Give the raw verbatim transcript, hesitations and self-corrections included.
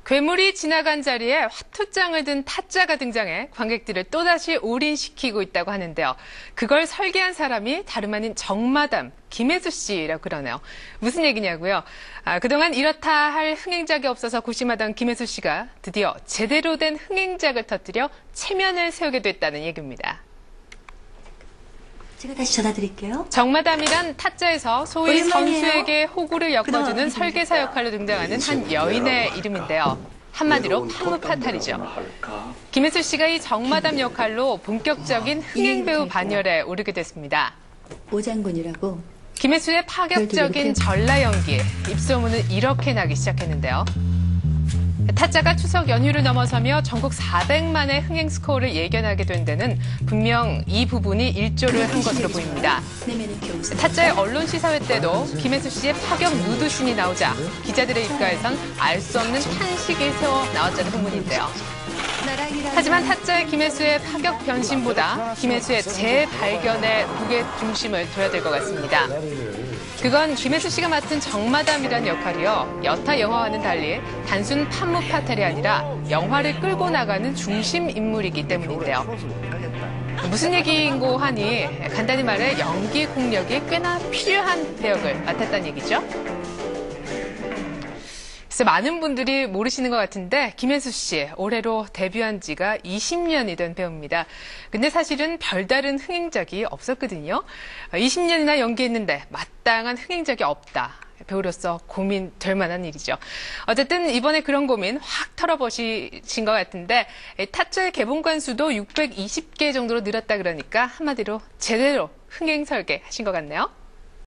괴물이 지나간 자리에 화투장을 든 타짜가 등장해 관객들을 또다시 올인시키고 있다고 하는데요. 그걸 설계한 사람이 다름 아닌 정마담 김혜수 씨라고 그러네요. 무슨 얘기냐고요? 아, 그동안 이렇다 할 흥행작이 없어서 고심하던 김혜수 씨가 드디어 제대로 된 흥행작을 터뜨려 체면을 세우게 됐다는 얘기입니다. 제가 다시 전화 드릴게요. 정마담이란 타짜에서 소위 오랜만이에요. 선수에게 호구를 엮어주는 설계사 역할로 등장하는 한 여인의 이름인데요. 한마디로 판무파탈이죠. 김혜수 씨가 이 정마담 역할로 본격적인 흥행배우 반열에 오르게 됐습니다. 오장군이라고. 김혜수의 파격적인 전라 연기, 입소문은 이렇게 나기 시작했는데요. 타짜가 추석 연휴를 넘어서며 전국 사백만의 흥행 스코어를 예견하게 된 데는 분명 이 부분이 일조를 한 것으로 보입니다. 타짜의 언론 시사회 때도 김혜수 씨의 파격 누드신이 나오자 기자들의 입가에선 알 수 없는 탄식이 새어 나왔다는 소문인데요. 하지만 타짜의 김혜수의 파격 변신보다 김혜수의 재발견에 무게 중심을 둬야 될 것 같습니다. 그건 김혜수 씨가 맡은 정마담이라는 역할이요. 여타 영화와는 달리 단순 판무파탈이 아니라 영화를 끌고 나가는 중심 인물이기 때문인데요. 무슨 얘기인고 하니 간단히 말해 연기 공력이 꽤나 필요한 배역을 맡았다는 얘기죠. 그래서 많은 분들이 모르시는 것 같은데 김혜수 씨 올해로 데뷔한 지가 이십 년이 된 배우입니다. 근데 사실은 별다른 흥행작이 없었거든요. 이십 년이나 연기했는데 마땅한 흥행작이 없다. 배우로서 고민될 만한 일이죠. 어쨌든 이번에 그런 고민 확 털어보신 것 같은데 타짜의 개봉관 수도 육백이십 개 정도로 늘었다 그러니까 한마디로 제대로 흥행 설계 하신 것 같네요.